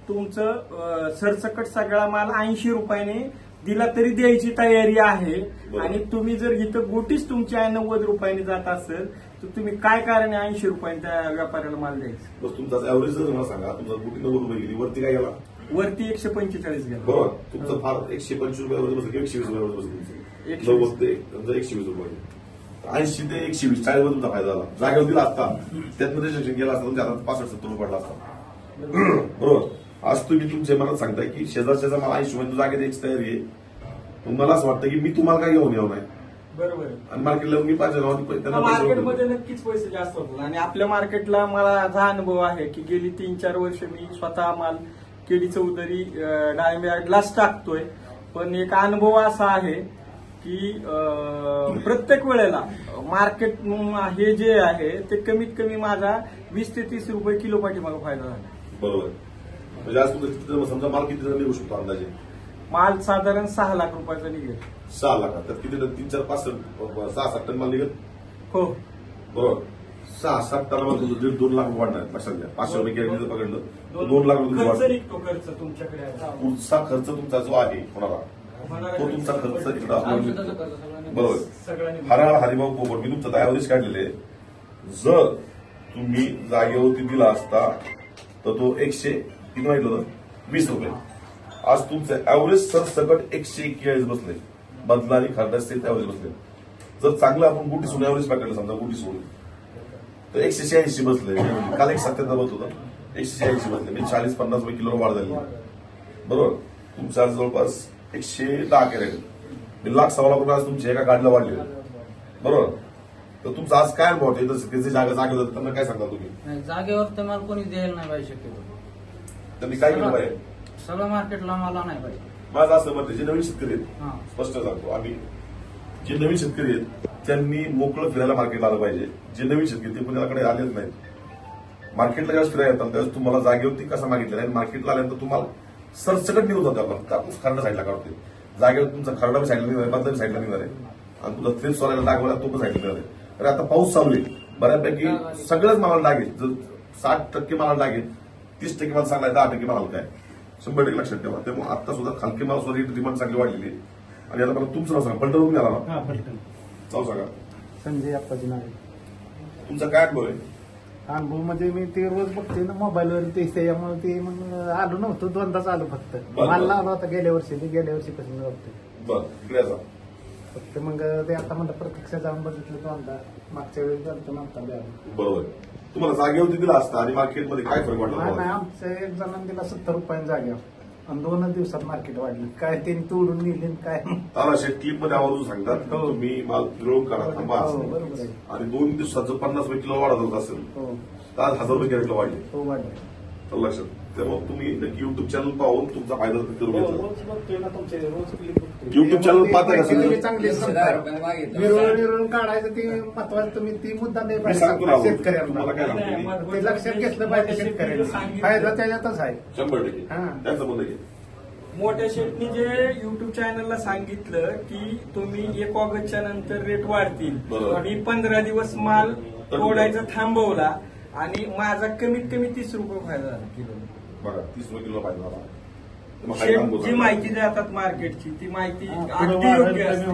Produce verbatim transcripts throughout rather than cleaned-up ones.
तुमचं अं, सरसकट सगळा माल ऐंशी रुपयाने दिला तरी द्यायची तयारी आहे. आणि तुम्ही जर इथं गोटीच तुमची आहे नव्वद रुपयाने जात असेल तर तुम्ही काय कारण आहे ऐंशी रुपयाने त्या व्यापाऱ्याला माल द्यायचा? बस तुमचा ऍव्हरेज जर मला सांगा, तुमचा गोटी नव्वद रुपये गेली, वरती काय गेला? वरती एकशे पंचेचाळीस गेला. बरोबर. तुमचं फार एकशे पंचवीस रुपयावर बसलं किंवा एकशे वीस रुपयावर बसलं तुमचं नव्वद ते एकशे वीस रुपये ऐंशी ते एकशे वीस चाळीस तुमचा फायदा झाला. जागेवर दिला असता त्यातमध्ये सेक्शन गेला असता तुमच्या हातात पासष्ट सत्तर रुपये पडला असता. बरोबर. आज तुम्ही तुमच्या मनात सांगताय की शेजारच्या मला ऐंशी रुपये जागे द्यायची तयारी आहे. मला असं वाटतं की मी तुम्हाला काय घेऊन येऊ नाही. बरोबर. आणि मार्केटला मी पाच त्यांना मार्केटमध्ये नक्कीच पैसे जास्त होतात. आणि आपल्या मार्केटला मला हा अनुभव आहे की गेली तीन चार वर्ष मी स्वतः माल केडी चौधरी डाळिंब यार्डलाच टाकतोय. पण एक अनुभव असा आहे की प्रत्येक वेळेला मार्केट हे जे आहे ते कमीत कमी माझा वीस ते तीस रुपये किलो पाठीमागे फायदा झाला. बरोबर. म्हणजे आज तुमचं समजा माल किती निघू शकतो अंदाजे? माल साधारण सहा लाख रुपयाचा निघेल. सहा लाख तर किती तीन चार पाच सहा सात टन माल निघेल. हो बरोबर. सहा सात टनावर दीड दोन लाख वाढणार लक्षात घ्या. पाचशे रुपये कॅरेट जर पकडलं दोन लाख रुपये वाढतो खर्च तुमच्याकडे. पुढचा खर्च तुमचा जो आहे होणारा तो तुमचा खर्च इकडं. बरोबर. हराळ हरिभाऊ पोपट मी तुमचं ऍव्हरेज काढलेले. जर तुम्ही जागेवरती दिला असता तर तो एकशे किती माहिती होतं वीस रुपये. आज तुमचं ऍव्हरेज सरसकट एकशे एक्केचाळीस बसले. बदलारी खरडाचे ऍव्हरेज बसले. जर चांगलं आपण गुटी सोडून ऍव्हरेज पकडलं समजा गुटी सोडून तर एकशे शहाऐंशी बसले. काल एक सत्याहत्तर बसत होतं एकशे शहाऐंशी बसले. म्हणजे चाळीस पन्नास रुपये किलो वाढ झाली. बरोबर. तुमचं आज जवळपास एकशे दहा कॅरेट लाख सव्वा लाख रुपये आज तुमच्या एका गाडीला वाढले. बरोबर. तर तुमचं आज काय अनुभव त्याचे जागा जागेवर त्यांना काय सांगता तुम्ही? जागेवर तर मला कोणी द्यायला नाही पाहिजे शक्यतो. त्यांनी काय केलं पाहिजे? सगळं मार्केटला मला नाही पाहिजे. माझं असं मत जे नवीन शेतकरी आहेत स्पष्ट सांगतो आम्ही जे नवीन शेतकरी आहेत त्यांनी मोकळं फिरायला मार्केटला आलं पाहिजे. जे नवीन शेतकरी ते पुण्याकडे आलेच नाहीत. मार्केटला जेव्हा फिरायला येतात त्यावेळेस तुम्हाला जागेवरती कसं मागितलं आणि मार्केटला आल्यानंतर तुम्हाला सरसकट निघून जातो. आपण कापूस खरडा साईडला काढतोय. जागेवर तुमचा खरडा साईडला निघणार आहे बदला साईडला निघणार आहे आणि तुझा थ्रेस सोलायला डाग तो पण साईडला निघणार आहे. तर आता पाऊस चालू आहे बऱ्यापैकी सगळंच मला लागेल. जर साठ टक्के मला लागेल तीस टक्के मला सांगायला दहा टक्के मला काय शंभर टक्के लक्षात ठेवा. त्यामुळे आता सुद्धा खालकी मला सुद्धा डिमांड चांगली वाढलेली आहे. आणि आता मला तुमचं नाव सांगा. पलटवून घ्याला ना नाव सांगा. संजय अप्पाजी नाव. तुमचा काय अनुभव आहे? अनुभव म्हणजे मी ते रोज बघते ना मोबाईलवर ते त्यामुळे ते मग आलो नव्हतं दोनदाच आलो फक्त. मला आलो होता गेल्या वर्षी ते गेल्या वर्षीपासून बघतोय. बरं इकडे जा. फक्त मग ते आता म्हणलं प्रत्यक्ष जाऊन बघितलं तो अंदा मागच्या वेळेस जातो नव्हता द्यावा. बरोबर. तुम्हाला जागेवरती दिला असता आणि मार्केटमध्ये काय फरक वाटला? नाही आमच्या एक जणांना दिला सत्तर रुपयांनी जागेवर आणि दोनच दिवसात मार्केट वाढली. काय ते तोडून नेले काय तारा शेट क्लिप मध्ये आवर्जून सांगतात तुम्ही माल फिरवून काढा थांबा बरोबर आहे. आणि दोन दिवसात जर पन्नास रुपये किलो वाढत होत असेल तर आज हजार रुपये कॅरेटला वाढले. हो वाढले. तर लक्षात. त्यामुळे तुम्ही नक्की युट्यूब चॅनल पाहून तुमचा फायदा करून घ्यायचा. युट्यूब चॅनल पाहता का? चांगले विरळ काढायचं ते महत्वाचं. तुम्ही ती मुद्दा नाही पाहिजे शेतकऱ्यांना ते लक्षात घेतलं पाहिजे. शेतकऱ्यांना फायदा त्याच्यातच आहे शंभर टक्के. त्यांचं म्हणणं घे. मोठ्या शेटनी जे युट्यूब चॅनलला सांगितलं की तुम्ही एक ऑगस्टच्या नंतर रेट वाढतील आणि पंधरा दिवस माल तोडायचा थांबवला आणि माझा कमीत कमी तीस रुपये फायदा झाला किलो. बघा तीस रुपये किलो फायदा झाला. जी माहिती देतात मार्केटची ती माहिती अगदी योग्य असते.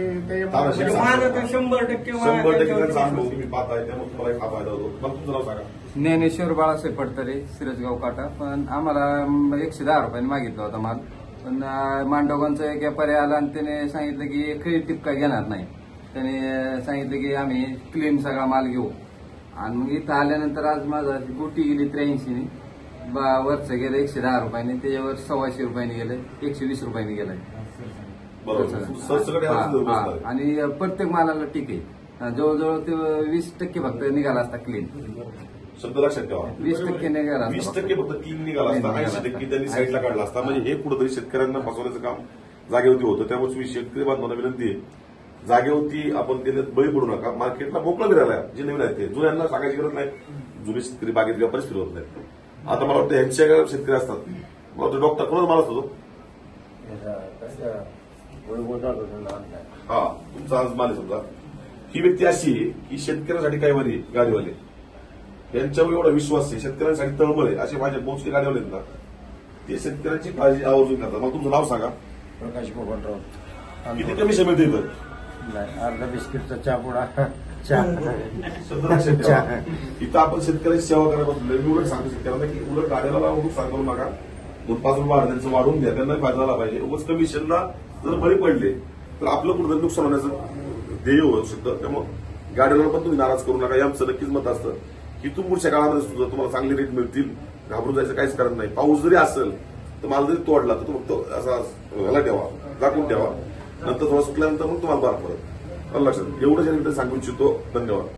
माझा तर शंभर टक्के शंभर टक्के त्यांचा अनुभव तुम्ही पाहताय त्यामुळे तुम्हाला एक हा फायदा होतो. मग तुमचं नाव सांगा. ज्ञानेश्वर बाळासाहेब पडतरे सिरसगाव काटा. पण आम्हाला एकशे दहा रुपयाने मागितला होता माल. पण मांडवगांचा एक व्यापारी आला आणि त्याने सांगितलं की खरी टिपका घेणार नाही. त्याने सांगितलं की आम्ही क्लीन सगळा माल घेऊ. आणि मग इथं आल्यानंतर आज माझा गोटी गेली त्र्याऐंशीने वरचं गेलं एकशे दहा रुपयाने त्याच्यावर सव्वाशे रुपयाने गेलं एकशे वीस रुपयाने गेलंय. आणि प्रत्येक मालाला टिक आहे. जवळजवळ ते वीस टक्के फक्त निघाला असता क्लीन. शब्द लक्षात ठेवा. वीस टक्के निघाला वीस टक्के फक्त क्लीन निघाला असता. ऐंशी टक्के त्यांनी साईडला काढला असता. म्हणजे हे कुठेतरी शेतकऱ्यांना फसवण्याचं काम जागेवरती होतं. त्यामुळे तुम्ही शेतकरी बांधवांना विनंती आहे जागेवरती आपण त्याच्यात बळी पडू नका. मार्केटला मोकळं फिरायला जे नवीन आहेत ते जुन्यांना सांगायची गरज नाही. जुने शेतकरी बागेत व्यापारीच फिरवत नाही. आता मला वाटतं यांच्या शेतकरी असतात. मला वाटतं डॉक्टर कोणाच माल असतो हा तुमचा आज माल समजा ही व्यक्ती अशी आहे की शेतकऱ्यांसाठी काय वाली गाडीवाले यांच्यावर एवढा विश्वास आहे. शेतकऱ्यांसाठी तळमळ आहे. असे माझे मोजके गाडीवाले आहेत ना ते शेतकऱ्यांची काळजी आवर्जून करतात. मग तुमचं नाव सांगा. प्रकाश गोपालराव. किती कमिशन मिळते इथं? नाही, अर्धा बिस्किटचा चहा पुडा चहा शब्द लक्षात ठेवा. इथं आपण शेतकऱ्याची सेवा करायला बसलो. मी उलट सांगतो शेतकऱ्यांना की उलट गाड्याला लावून नुकसान करू नका. दोन पाच रुपये वाढ त्यांचं वाढवून घ्या. त्यांना फायदा झाला पाहिजे. उगाच कमिशनला जर बळी पडले तर आपलं कुठं नुकसान होण्याचं ध्येय होऊ शकतं. त्यामुळे गाड्याला पण तुम्ही नाराज करू नका. हे आमचं नक्कीच मत असतं की तू पुढच्या काळामध्ये सुद्धा तुम्हाला चांगले रेट मिळतील. घाबरून जायचं काहीच कारण नाही. पाऊस जरी असेल तर माल जरी तोडला तर तो फक्त असा ह्याला ठेवा, झाकून ठेवा. नंतर थोडा सुकल्यानंतर मग तुम्हाला बारा पडत. लक्षात एवढं ज्या सांगू इच्छितो. धन्यवाद.